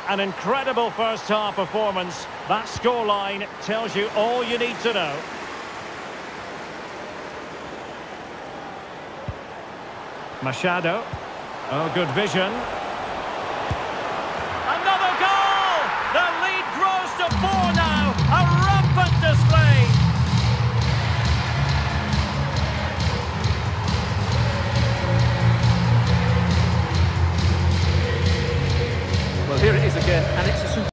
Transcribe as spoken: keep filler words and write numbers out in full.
an incredible first-half performance. That scoreline tells you all you need to know. Machado. Oh, good vision.